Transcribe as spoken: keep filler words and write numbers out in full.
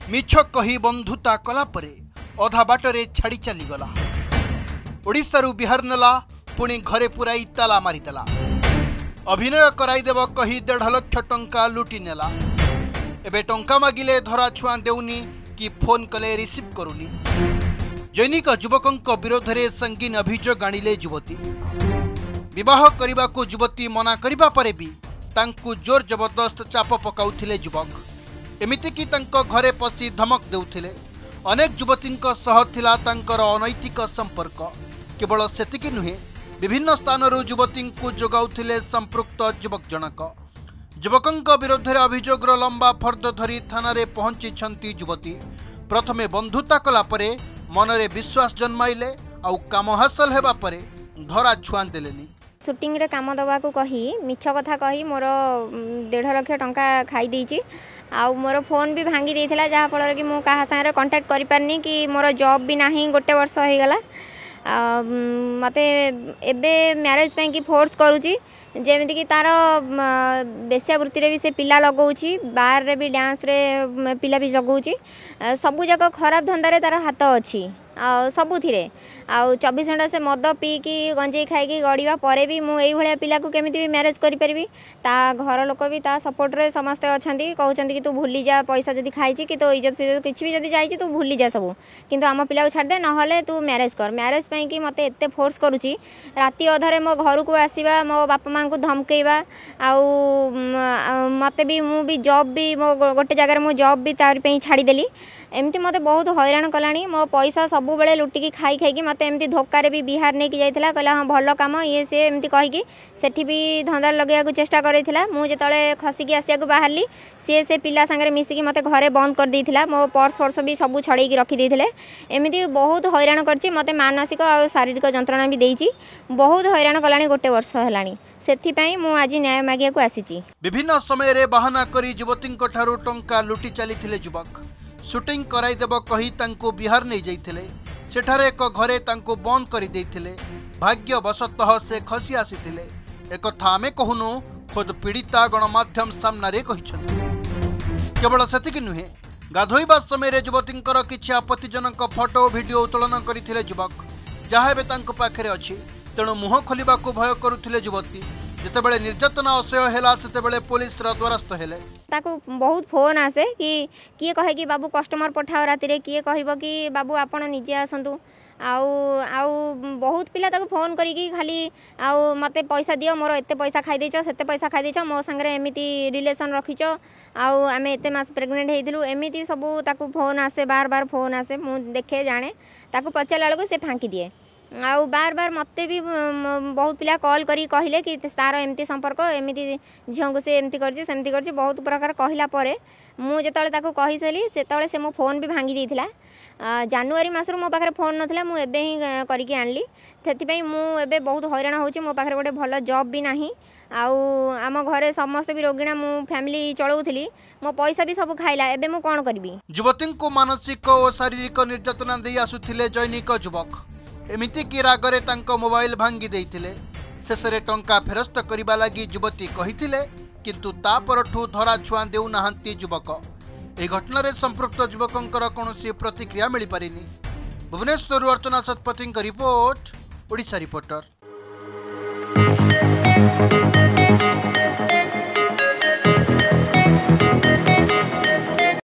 मिछ कही बंधुता कला परे अधा बाटरे छाड़ी चलीगला। ओडिशारू बिहार नेला पुणी घरे पुराई ताला मारिदेला। अभिनय कराइदेव कही देढ़ लक्ष टंका लुटी नेला। एबे टंका मागिले धरा छुआ देउनी कि फोन कले रिसीव करूनी। जैनिक युवकों विरोध में संगीन अभियोग आनिले युवती। विवाह करने को युवती मना करिबा परे भी तांकु जोर जबरदस्त चाप पकाउथिले युवक। एमिति कि तांको घरे पसी धमक देउथिले। अनेक युवती सह थिला तांकर अनैतिक संपर्क। केवल सेतिकी नुहे विभिन्न स्थानरू युवती को जोगाउथिले संपृक्त युवक जनक। युवकों विरोध में अभियोगर लंबा फर्द धरी थाना रे पहुंची छंती युवती। प्रथमे बंधुता कला परे मनरे विश्वास जन्माइले आउ काम हासिल हेबा परे धरा छुआ देलेनी। शूटिंग रे काम दवा को कही मिछ कथा कही मोर डेढ़ लक्ष टंका खाई देछि। आउ मोर फोन भी भांगी देथिला जहा फल कि मु कहा संगे कांटेक्ट करि पारनी कि मोर जॉब भी नाही गोटे वर्ष हो गला। मते एबे मैरिज पे की फोर्स करूची जेमिति कि तार बेस्यावृत्ति रे भी से पिला लगाउची बार रे भी डांस रे पिला भी लगाउची सबु जक खराब धंदा रे तार हाथ अछि सबुथिरे। आउ चौबीस घंटा से मद पी कि गंजे खाई गड़वा पर भी मुझे भाया पिला को केमी भी मैरेज करी ता घर लोक भी ता सपोर्ट रे समस्ते अच्छा कहते कि तू भूली जा पैसा जदि खाई कि तो इज्जत फिज्जत किसी भी जदि जाइए तू भूली जा सब किंतु आम पिला को छाड़दे ना तू मैरेज कर। मैरेज पे कि मत एत फोर्स करुच्ची राति अधारे मो घर को आसवा मो बापा माँ को धमकेवा आउ मत भी मु भी जॉब भी मो गोटे जगार मु जॉब भी तार छाड़देली। एमती मत बहुत हैरान कलानी। मो पैसा सब बेले लुटिकी खाई खाई मत एमती धोकार भी बिहार नहीं जाइला कहला हाँ भल कम ये सी एमती कहीकि सेठी भी धंदार लगे चेष्टा करा। मुझे खसिकी आसिया बाहरली सी से पिला सांगे मिसिकी मत घरे बंद कर देथिला। मो पर्स फर्स भी सब छड़ेकी रखीदे। एमती बहुत हैरान करछि मत मानसिक और शारीरिक जंत्रणा भी देछि। बहुत हैरान कलानी गोटे वर्ष है से मु आज न्याय मागिया को आसी। विभिन्न समय रे बहाना करी युवती टंका लुटी चली युवक। शूटिंग कराइदेव कही तांको बिहार नहीं जाइथिले। सेठारे एक घरे तांको बंद करी देइथिले। भाग्यवशतः से खसी आसीथिले। एक कथा आमे कहूनु खुद पीड़िता गणमाध्यम सामना रे कहिछन्ति। केवल सेतिकी नुहे गाधोइबा समय रे युवतींकर किछि आपत्तिजनक फोटो वीडियो उत्तोलन करिथिले युवक जहा एबे तांको पाखरे अछि। तेणु मुह खोलिबा को भय करुथिले युवती। जितेबेले निर्यातना असह्य हैला सेतेबेले पुलिस रा द्वारस्थ हेले। ताको बहुत फोन आसे कि किए कहे कि बाबू कस्टमर पठाओ राति रे किए कहबो कि बाबू आपण निजे आसंतु आउ आउ बहुत पिला ताको फोन करिकी खाली आउ मते पैसा दियो मोर एते पैसा खाई देछो सेते पैसा खाई देछो मो संगे एमिति रिलेशन रखिछो आउ आमे एते मास प्रेग्नेंट हेइदिलु एमिति सब ताको फोन आसे बार बार फोन आसे। मु देखे जाने ताको पचाला बेलको से फांकी दिए। आउ बार बार मत भी बहुत पिला कॉल करी कहले कि तार एमती संपर्क एमती झील को से एमती करछि सेमती करछि बहुत प्रकार कहला परे मु जेतले ताको कहि सली सेतले से मो फोन भी भांगी देथिला। जनवरी मासर मो पाखरे फोन नथिला मु एबे ही करिके आनली। सेति पई मु एबे बहुत हैरान होछि। मो पाखरे गोटे भल जॉब भी नाही आउ आम घरे समस्त भी रोगिणा मु फैमिली चलाउथली मो पैसा भी सब खाइला। एबे मु कोन करबी। युवती को मानसिक और शारीरिक निर्यातना दे आसुथिले जैनिक युवक। एमिति कि रागरे तांको मोबाइल भांगी देइथिले। शेषरे टंका फेरस्त करिबा लागि युवती कहिथिले किंतु ता परठू धरा छुआ देउ नाहंती युवक। ए घटना रे संपृक्त युवकंकर कोनोसी प्रतिक्रिया मिली पारिनी। Bhubaneswar Archana Satpathy report Odisha reporter.